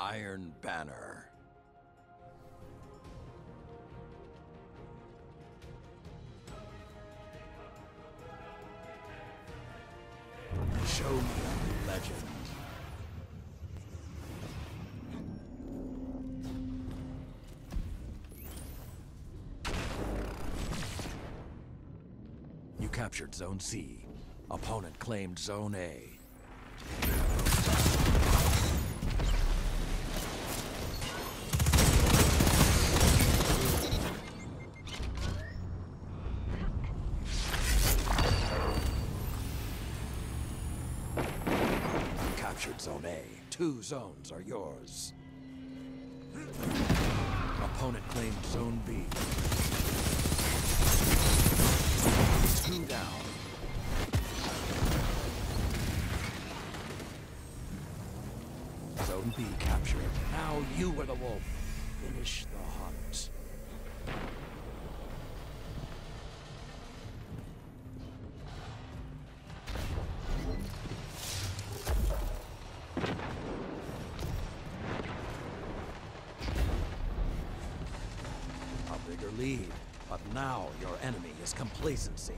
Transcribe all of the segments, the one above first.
Iron Banner. Show me a legend. You captured Zone C. Opponent claimed Zone A. Captured Zone A. 2 zones are yours. Opponent claimed Zone B. 2 down. Zone B captured. Now you are the wolf. Finish the hunt. A bigger lead, but now your enemy is complacency.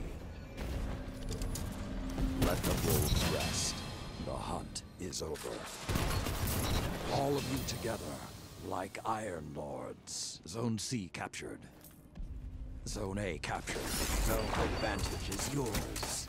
Let the wolves rest. The hunt is over. All of you together, like Iron Lords. Zone C captured. Zone A captured. Zone advantage is yours.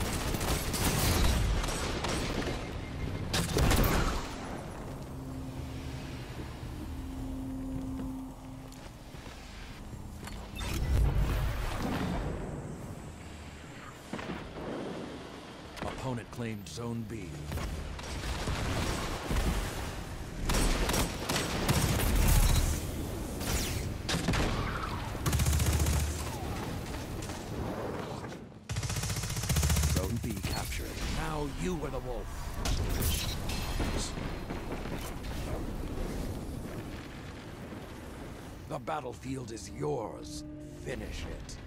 Opponent claimed Zone B. Zone B captured. Now you are the wolf. The battlefield is yours. Finish it.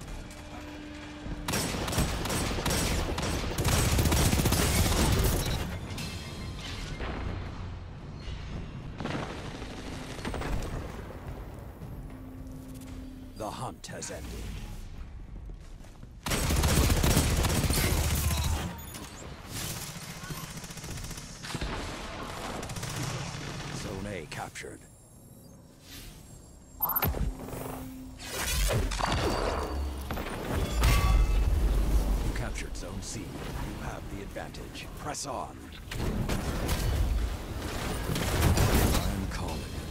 The hunt has ended. Zone A captured. You captured Zone C. You have the advantage. Press on. I'm calling.